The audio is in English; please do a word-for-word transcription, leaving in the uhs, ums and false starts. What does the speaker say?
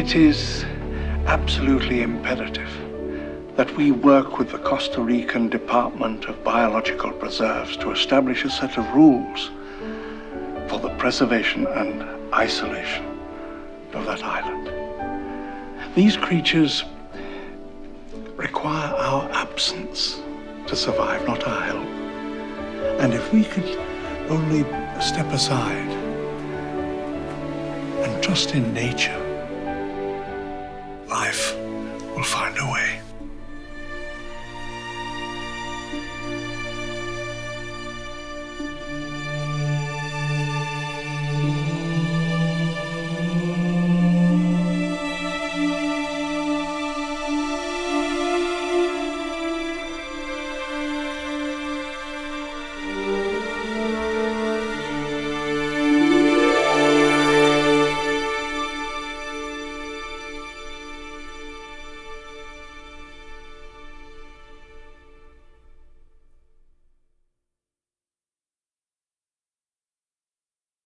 It is absolutely imperative that we work with the Costa Rican Department of Biological Preserves to establish a set of rules for the preservation and isolation of that island. These creatures require our absence to survive, not our help. And if we could only step aside and trust in nature, life will find a way.